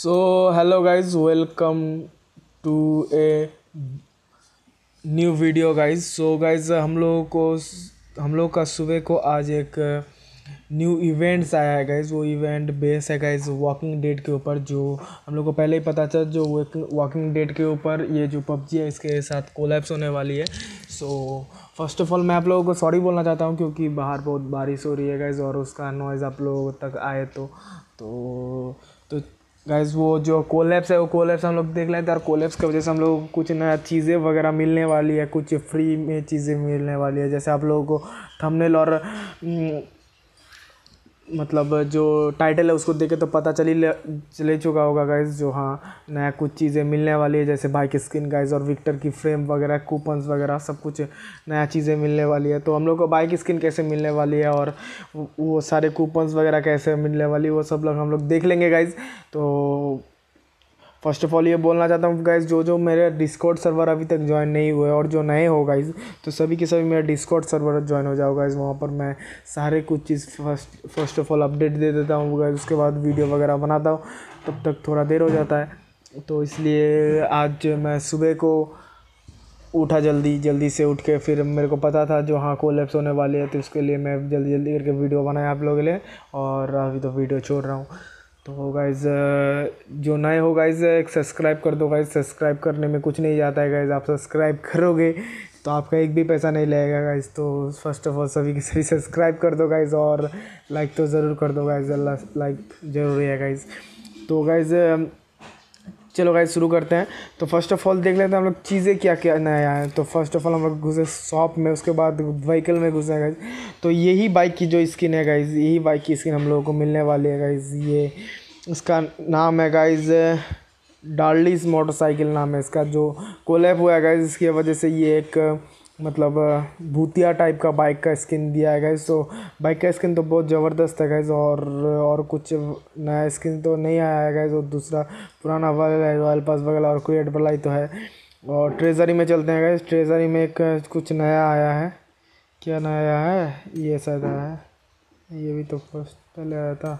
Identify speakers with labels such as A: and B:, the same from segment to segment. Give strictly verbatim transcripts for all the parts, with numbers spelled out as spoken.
A: So hello guys, welcome to a new video guys. So guys हम लोगों को हम लोग का सुबह को आज एक न्यू इवेंट्स आया है गाइज। वो इवेंट बेस है गाइज वॉकिंग डेड के ऊपर, जो हम लोग को पहले ही पता चला। जो वॉकिंग डेड के ऊपर ये जो पबजी है इसके साथ कोलैप्स होने वाली है। सो फर्स्ट ऑफ ऑल मैं आप लोगों को सॉरी बोलना चाहता हूँ क्योंकि बाहर बहुत बारिश हो रही है गाइज और उसका नॉइज़ आप लोगों तक आए तो तो तो गाइज वो जो कोलैप्स है वो कोलैप्स हम लोग देख लेते हैं। और कोलैप्स की वजह से हम लोग को कुछ नया चीज़ें वगैरह मिलने वाली है, कुछ फ्री में चीज़ें मिलने वाली है। जैसे आप लोगों को थंबनेल और मतलब जो टाइटल है उसको देख के तो पता चली चले चुका होगा गाइज, जो हाँ नया कुछ चीज़ें मिलने वाली है। जैसे बाइक स्किन गाइज और विक्टर की फ्रेम वगैरह, कूपन्स वगैरह सब कुछ नया चीज़ें मिलने वाली है। तो हम लोग को बाइक स्किन कैसे मिलने वाली है और वो सारे कूपन्स वगैरह कैसे मिलने वाली है वो सब लोग हम लोग देख लेंगे गाइज। तो फर्स्ट ऑफ ऑल ये बोलना चाहता हूँ गाइज, जो जो मेरे डिस्कॉर्ड सर्वर अभी तक ज्वाइन नहीं हुए और जो नए हो गाइज, तो सभी के सभी मेरा डिस्कॉर्ड सर्वर ज्वाइन हो जाओ गाइज। वहाँ पर मैं सारे कुछ चीज़ first first of all update दे देता हूँ गाइज, उसके बाद वीडियो वगैरह बनाता हूँ, तब तक थोड़ा देर हो जाता है। तो इसलिए आज मैं सुबह को उठा जल्दी जल्दी से उठ के, फिर मेरे को पता था जो हाँ कोलैप्स होने वाली है, तो उसके लिए मैं जल्दी जल्दी करके वीडियो बनाया आप लोगों के लिए और अभी तो वीडियो छोड़ रहा हूँ। तो गाइज़ जो नए हो गाइज़ एक सब्सक्राइब कर दो गाइज़। सब्सक्राइब करने में कुछ नहीं जाता है गाइज़, आप सब्सक्राइब करोगे तो आपका एक भी पैसा नहीं लगेगा गाइज़। तो फर्स्ट ऑफ ऑल सभी के सभी सब्सक्राइब कर दो गाइज़ और लाइक तो ज़रूर कर दो गाइज़, अल्लाह लाइक ज़रूरी है गाइज़। तो गाइज़ चलो गाइज शुरू करते हैं। तो फर्स्ट ऑफ ऑल देख लेते हैं हम लोग चीज़ें क्या क्या नया है। तो फर्स्ट ऑफ ऑल हम लोग घुसे शॉप में, उसके बाद व्हीकल में घुसे गाइज। तो यही बाइक की जो स्किन है गाइज, यही बाइक की स्किन हम लोगों को मिलने वाली है गाइज। ये इसका नाम है गाइज डार्लिस मोटरसाइकिल नाम है इसका, जो कोलैब हुआ है गाइज। इसकी वजह से ये एक मतलब भूतिया टाइप का बाइक का स्किन दिया है गाइज। तो बाइक का स्किन तो बहुत ज़बरदस्त है गाइज और और कुछ नया स्किन तो नहीं आया है गाइज। और दूसरा पुराना वाला है रॉयल पास वगैरह और क्रिएट वाला ही तो है। और ट्रेजरी में चलते हैं गाइज। ट्रेजरी में एक कुछ नया आया है। क्या नया आया है? ये शायद आया है, ये भी तो फर्स्ट पहले आया था।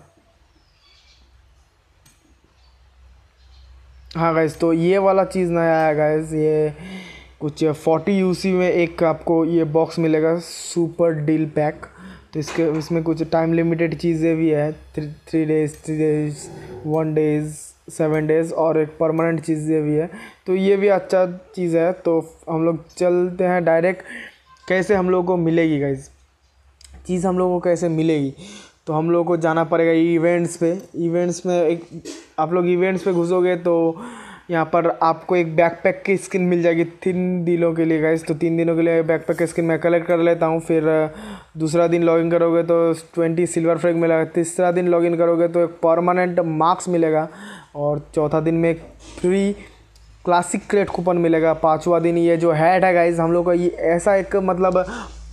A: हाँ गाइज, तो ये वाला चीज़ नया आया गाइज। ये कुछ फोर्टी यूसी में एक आपको ये बॉक्स मिलेगा, सुपर डील पैक। तो इसके इसमें कुछ टाइम लिमिटेड चीज़ें भी है, three three days three days one days seven days और एक परमानेंट चीज़ें भी है। तो ये भी अच्छा चीज़ है। तो हम लोग चलते हैं डायरेक्ट, कैसे हम लोग को मिलेगी गाइज चीज़, हम लोगों को कैसे मिलेगी। तो हम लोग को जाना पड़ेगा इवेंट्स पे। इवेंट्स में एक आप लोग इवेंट्स पे घुसोगे तो यहाँ पर आपको एक बैकपैक की स्किन मिल जाएगी तीन दिनों के लिए गाइस। तो तीन दिनों के लिए बैकपैक की स्किन मैं कलेक्ट कर लेता हूँ। फिर दूसरा दिन लॉगिन करोगे तो ट्वेंटी सिल्वर फ्रैग मिलेगा। तीसरा दिन लॉगिन करोगे तो एक परमानेंट मार्क्स मिलेगा। और चौथा दिन में एक फ्री क्लासिक क्रेट कूपन मिलेगा। पाँचवा दिन ये जो हैट है गाइस, हम लोग का ये ऐसा एक मतलब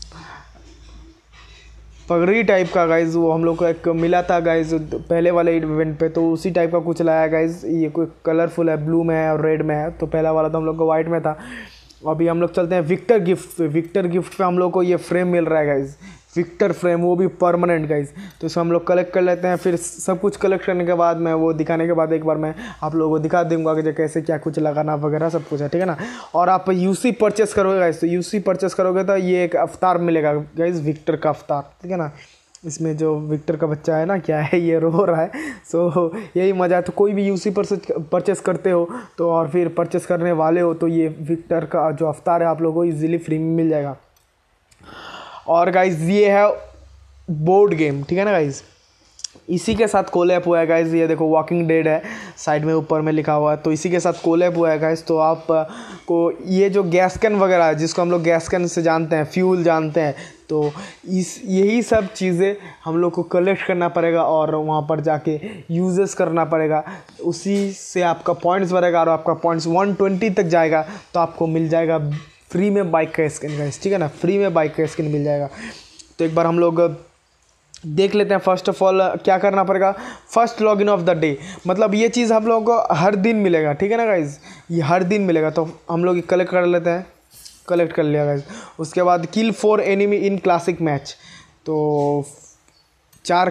A: पगड़ी टाइप का गाइज, वो हम लोग को एक मिला था गाइज पहले वाले इवेंट पे। तो उसी टाइप का कुछ लाया गाइज। ये कोई कलरफुल है, ब्लू में है और रेड में है। तो पहला वाला तो हम लोग को वाइट में था। अभी हम लोग चलते हैं विक्टर गिफ्ट पे। विक्टर गिफ्ट पे हम लोग को ये फ्रेम मिल रहा है गाइज, विक्टर फ्रेम, वो भी परमानेंट गाइज। तो इसको हम लोग कलेक्ट कर लेते हैं। फिर सब कुछ कलेक्ट करने के बाद मैं वो दिखाने के बाद एक बार मैं आप लोगों को दिखा दूंगा कि कैसे क्या कुछ लगाना वगैरह सब कुछ है, ठीक है ना। और आप यूसी परचेस करोगे गाइज, तो यूसी परचेस करोगे तो ये एक अवतार मिलेगा गाइज, विक्टर का अवतार, ठीक है ना। इसमें जो विक्टर का बच्चा है ना, क्या है ये रो रहा है। सो यही मज़ा है। तो कोई भी यूसी परचेस परचेस करते हो तो और फिर परचेस करने वाले हो तो ये विक्टर का जो अवतार है आप लोगों को इजीली फ्री में मिल जाएगा। और गाइज ये है बोर्ड गेम, ठीक है ना गाइज, इसी के साथ कोलैब हुआ है गाइज। ये देखो वॉकिंग डेड है साइड में ऊपर में लिखा हुआ है, तो इसी के साथ कोलैब हुआ है गाइज। तो आप को ये जो गैस कैन वगैरह है, जिसको हम लोग गैस कैन से जानते हैं, फ्यूल जानते हैं, तो इस यही सब चीज़ें हम लोग को कलेक्ट करना पड़ेगा और वहाँ पर जाके यूजेस करना पड़ेगा। उसी से आपका पॉइंट्स बढ़ेगा और आपका पॉइंट्स वन ट्वेंटी तक जाएगा तो आपको मिल जाएगा फ्री में बाइक का स्किन गाइस, ठीक है ना। फ्री में बाइक का स्किन मिल जाएगा। तो एक बार हम लोग देख लेते हैं। फर्स्ट ऑफ ऑल क्या करना पड़ेगा, first login of the day, मतलब ये चीज़ हम लोगों को हर दिन मिलेगा, ठीक है ना गाइज, ये हर दिन मिलेगा। तो हम लोग कलेक्ट कर लेते हैं। कलेक्ट कर लिया गाइज। उसके बाद kill four enemy in classic match, तो चार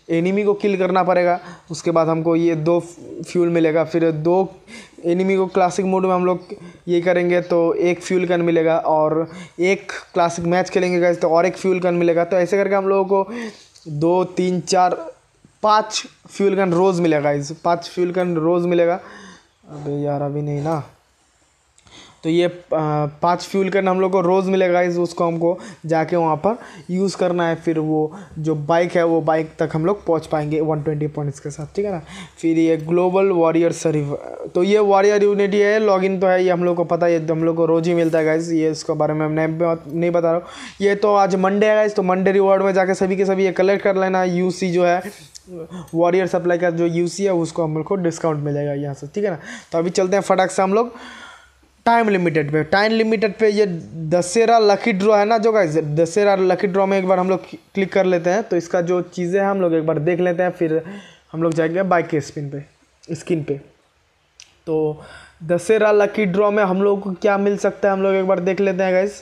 A: एनिमी को किल करना पड़ेगा, उसके बाद हमको ये दो फ्यूल मिलेगा। फिर दो एनिमी को क्लासिक मोड में हम लोग ये करेंगे तो एक फ्यूल गन मिलेगा, और एक क्लासिक मैच खेलेंगे गाइस तो और एक फ्यूल गन मिलेगा। तो ऐसे करके हम लोगों को दो तीन चार पाँच फ्यूल गन रोज़ मिलेगा गाइस, पाँच फ्यूल गन रोज़ मिलेगा। अबे यार अभी नहीं ना, तो ये पांच फ्यूल गन हम लोग को रोज़ मिलेगा इस, उसको हमको जाके वहाँ पर यूज़ करना है। फिर वो जो बाइक है वो बाइक तक हम लोग पहुँच पाएंगे वन ट्वेंटी पॉइंट्स के साथ, ठीक है ना। फिर ये ग्लोबल वॉरियर सर्व, तो ये वॉरियर यूनिटी है, लॉगिन तो है ये हम लोग को पता है, ये हम लोग को रोज़ ही मिलता है गाइस। ये इसके बारे में मैं नहीं बता रहा हूँ। ये तो आज मंडे है गाइस, तो मंडे रिवॉर्ड में जाके सभी के सभी ये कलेक्ट कर लेना। यूसी जो है वॉरियर सप्लाई का जो यूसी है उसको हम लोग को डिस्काउंट मिलेगा यहाँ से, ठीक है ना। तो अभी चलते हैं फटाक से हम लोग टाइम लिमिटेड पे। टाइम लिमिटेड पे ये दशहरा लकी ड्रॉ है ना जो गाइस, दशहरा लकी ड्रॉ में एक बार हम लोग क्लिक कर लेते हैं। तो इसका जो चीज़ें हैं हम लोग एक बार देख लेते हैं, फिर हम लोग जाएंगे बाइक के स्पिन पे स्किन पे। तो दशहरा लकी ड्रॉ में हम लोग को क्या मिल सकता है हम लोग एक बार देख लेते हैं गाइस।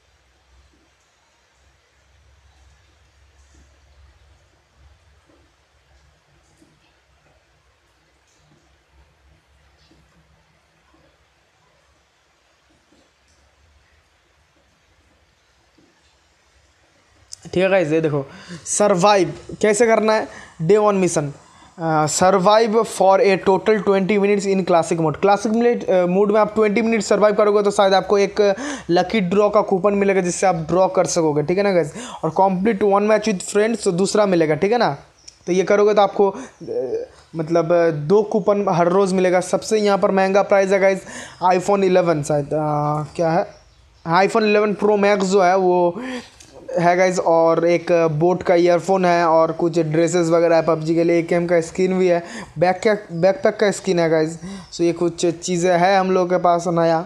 A: ठीक है गाइस, ये देखो सर्वाइव कैसे करना है। Day one mission, survive for a total twenty minutes in classic mode. Classic mode में आप ट्वेंटी मिनट सर्वाइव करोगे तो शायद आपको एक लकी ड्रॉ का कूपन मिलेगा जिससे आप ड्रॉ कर सकोगे, ठीक है ना गाइस। और complete one match with friends तो दूसरा मिलेगा, ठीक है ना। तो ये करोगे तो आपको uh, मतलब दो कूपन हर रोज़ मिलेगा। सबसे यहाँ पर महंगा प्राइस है गाइस आईफोन इलेवन, शायद uh, क्या है आईफोन इलेवन प्रो मैक्स जो है वो है गाइज, और एक बोट का ईयरफोन है, और कुछ ड्रेसेस वगैरह है पबजी के लिए, एक एम का स्किन भी है, बैक का बैकपैक का स्किन है गाइज। सो ये कुछ चीज़ें हैं हम लोग के पास नया,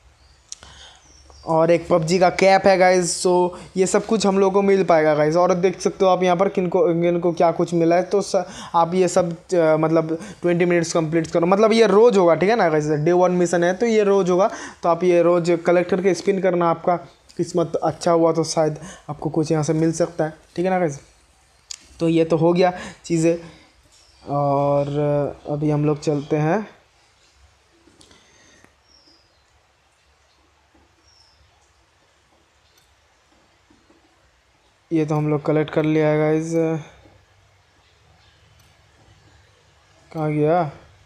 A: और एक पबजी का कैप है गाइज। सो ये सब कुछ हम लोग को मिल पाएगा गाइज। और देख सकते हो आप यहाँ पर किनको किनको क्या कुछ मिला है। तो स, आप ये सब आ, मतलब ट्वेंटी मिनट्स कंप्लीट करो, मतलब ये रोज़ होगा, ठीक है ना गाइज। डे वन मिशन है तो ये रोज़ होगा, तो आप ये रोज़ कलेक्ट करके स्पिन करना। आपका किस्मत अच्छा हुआ तो शायद आपको कुछ यहाँ से मिल सकता है, ठीक है ना गाइस। तो ये तो हो गया चीज़ें, और अभी हम लोग चलते हैं ये तो हम लोग कलेक्ट कर लिया है गाइस। कहाँ गया,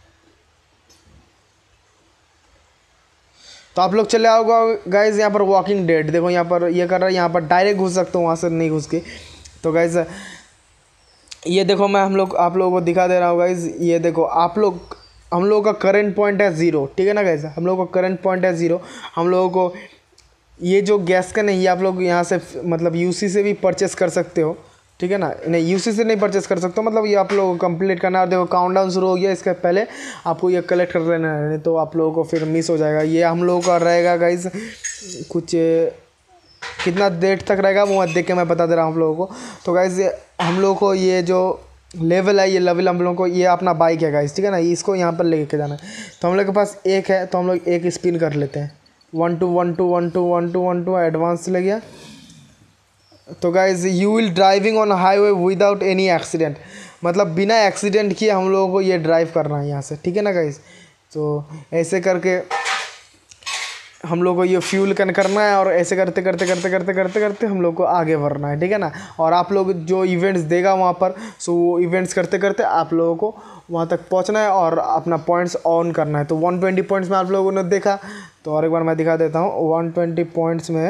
A: तो आप लोग चले आओगे गाइज यहाँ पर वॉकिंग डेड। देखो यहाँ पर ये कर रहा है, यहाँ पर डायरेक्ट घुस सकते हो, वहाँ से नहीं घुस के। तो गाइज ये देखो मैं हम लोग आप लोगों को दिखा दे रहा हूँ गाइज। ये देखो आप लोग हम लोगों का करंट पॉइंट है ज़ीरो, ठीक है ना गाइज। हम लोगों का करंट पॉइंट है ज़ीरो। हम लोगों को ये जो गैस का नहीं, ये आप लोग यहाँ से मतलब यूसी से भी परचेस कर सकते हो, ठीक है ना। नहीं यूसी से नहीं परचेस कर सकते हो, मतलब ये आप लोगों को कंप्लीट करना है। देखो काउंटडाउन शुरू हो गया, इसके पहले आपको ये कलेक्ट कर लेना है, नहीं तो आप लोगों को फिर मिस हो जाएगा। ये हम लोगों का रहेगा गाइज कुछ कितना देर तक रहेगा वो देख के मैं बता दे रहा हूँ आप लोगों को। तो गाइज हम लोगों को ये जो लेवल है, ये लेवल हम लोगों को, ये अपना बाइक है गाइज, ठीक है ना। इसको यहाँ पर लेके जाना है। तो हम लोग के पास एक है, तो हम लोग एक स्पिन कर लेते हैं। One two one two one two one two one two advance चले गया। तो guys you will driving on highway without any accident, मतलब बिना एक्सीडेंट किए हम लोगों को ये ड्राइव करना है यहाँ से, ठीक है ना गाइज। तो ऐसे करके हम लोग को ये फ्यूल कन करना है, और ऐसे करते करते करते करते करते करते हम लोग को आगे बढ़ना है, ठीक है ना। और आप लोग जो इवेंट्स देगा वहाँ पर, सो वो इवेंट्स करते करते आप लोगों को वहाँ तक पहुँचना है और अपना पॉइंट्स ऑन करना है। तो वन ट्वेंटी पॉइंट्स में आप लोगों ने देखा, तो और एक बार मैं दिखा देता हूँ। वन ट्वेंटी पॉइंट्स में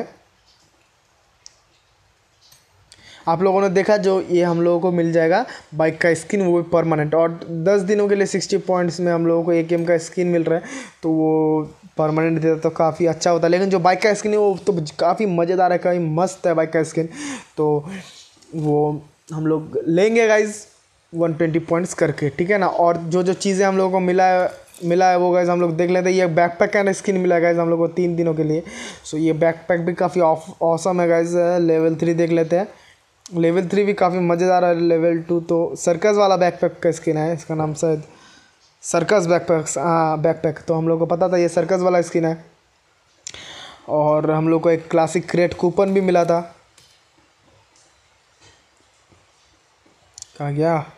A: आप लोगों ने देखा जो ये हम लोगों को मिल जाएगा बाइक का स्किन, वो भी परमानेंट। और दस दिनों के लिए सिक्सटी पॉइंट्स में हम लोगों को एक एम का स्किन मिल रहा है, तो वो परमानेंट देता तो काफ़ी अच्छा होता है। लेकिन जो बाइक का स्किन है वो तो काफ़ी मज़ेदार है, काफ़ी मस्त है बाइक का स्किन, तो वो हम लोग लेंगे गाइज वन ट्वेंटी पॉइंट्स करके, ठीक है ना। और जो जो चीज़ें हम लोगों को मिला है मिला है वो गाइज हम लोग देख लेते हैं। ये बैकपैक का स्किन मिला है गाइज हम लोग को तीन दिनों के लिए। सो ये बैकपैक भी काफ़ी ऑसम है गाइज। लेवल थ्री देख लेते हैं, लेवल थ्री भी काफ़ी मज़ेदार है। लेवल टू तो सर्कस वाला बैकपैक का स्किन है, इसका नाम शायद सर्कस बैकपैक, हाँ बैकपैक, तो हम लोग को पता था ये सर्कस वाला स्किन है। और हम लोग को एक क्लासिक क्रेट कूपन भी मिला था। कहाँ गया,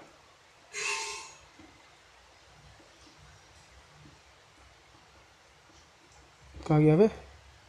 A: कहाँ गया बे?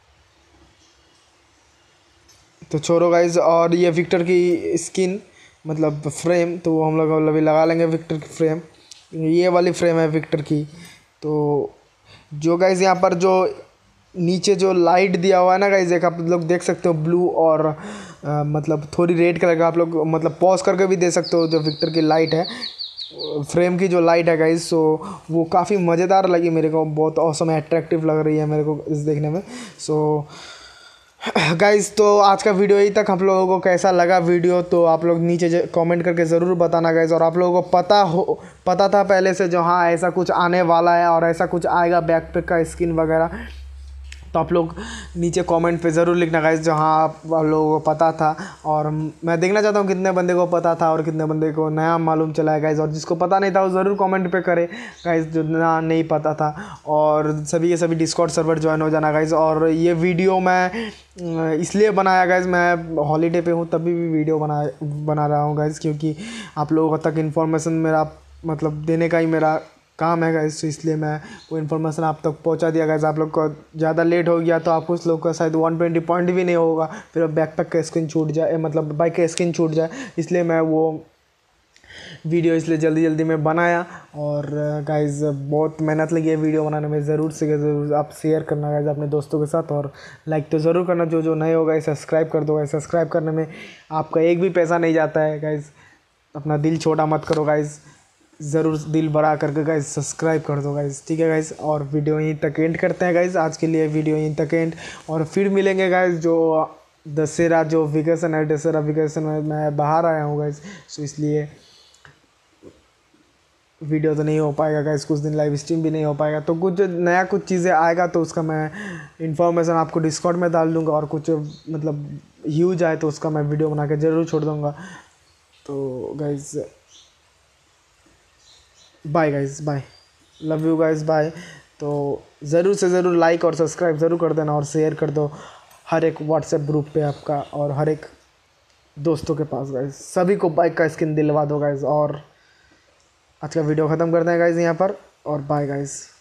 A: तो छोड़ो गाइज, और ये विक्टर की स्किन मतलब फ्रेम, तो वो हम लोग अभी लगा लेंगे विक्टर की फ्रेम। ये वाली फ्रेम है विक्टर की। तो जो गाइज यहाँ पर जो नीचे जो लाइट दिया हुआ है ना गाइज, एक आप लोग देख सकते हो ब्लू और आ, मतलब थोड़ी रेड कलर का, आप लोग मतलब पॉज करके भी दे सकते हो। जो विक्टर की लाइट है, फ्रेम की जो लाइट है गाइज, सो वो काफ़ी मज़ेदार लगी मेरे को, बहुत औसम अट्रैक्टिव लग रही है मेरे को इस देखने में। सो गाइज, तो आज का वीडियो यही तक। आप लोगों को कैसा लगा वीडियो, तो आप लोग नीचे कमेंट करके ज़रूर बताना गाइज। और आप लोगों को पता हो पता था पहले से जो हाँ ऐसा कुछ आने वाला है और ऐसा कुछ आएगा बैकपैक का स्किन वगैरह, तो आप लोग नीचे कमेंट पे ज़रूर लिखना गाइज जो हाँ आप लोगों को पता था। और मैं देखना चाहता हूँ कितने बंदे को पता था और कितने बंदे को नया मालूम चला है गाइज। और जिसको पता नहीं था वो ज़रूर कमेंट पे करे गाइज, जो ना नहीं पता था। और सभी के सभी डिस्कॉर्ड सर्वर ज्वाइन हो जाना गाइज। और ये वीडियो मैं इसलिए बनाया गाइज, मैं हॉलीडे पे हूँ तभी भी वीडियो बना बना रहा हूँ गाइज, क्योंकि आप लोगों तक इन्फॉर्मेशन मेरा मतलब देने का ही मेरा काम है गाइज। तो इसलिए मैं वो इन्फॉर्मेशन आप तक पहुंचा दिया गाइज। आप लोग को ज़्यादा लेट हो गया तो आप कुछ लोग का शायद वन ट्वेंटी पॉइंट भी नहीं होगा, फिर बैकपैक का स्किन छूट जाए, मतलब बाइक का स्किन छूट जाए। इसलिए मैं वो वीडियो इसलिए जल्दी जल्दी में बनाया। और गाइज बहुत मेहनत लगी है वीडियो बनाने में। ज़रूर से ज़रूर आप शेयर करना गाइज अपने दोस्तों के साथ, और लाइक तो ज़रूर करना। जो जो नए होगा सब्सक्राइब कर दो गाइज। सब्सक्राइब करने में आपका एक भी पैसा नहीं जाता है गाइज। अपना दिल छोटा मत करो गाइज, ज़रूर दिल बड़ा करके गाइज सब्सक्राइब कर दो गाइज, ठीक है गाइज। और वीडियो यहीं तक एंड करते हैं गाइज, आज के लिए वीडियो यहीं तक एंड। और फिर मिलेंगे गाइज जो दशहरा जो वेकेशन है, दशहरा वेकेशन में मैं बाहर आया हूँ गाइज, सो इसलिए वीडियो तो नहीं हो पाएगा गाइज, कुछ दिन लाइव स्ट्रीम भी नहीं हो पाएगा। तो कुछ नया कुछ चीज़ें आएगा तो उसका मैं इन्फॉर्मेशन आपको डिस्कॉर्ड में डाल दूँगा। और कुछ मतलब ह्यूज आए तो उसका मैं वीडियो बना के ज़रूर छोड़ दूँगा। तो guys bye guys, bye, love you guys, bye. तो ज़रूर से ज़रूर लाइक और सब्सक्राइब ज़रूर कर देना और शेयर कर दो हर एक व्हाट्सएप ग्रुप पे आपका और हर एक दोस्तों के पास गाइज। सभी को बाइक का स्किन दिलवा दो गाइज। और आज का वीडियो ख़त्म करते हैं गाइज यहाँ पर, और बाय गाइज।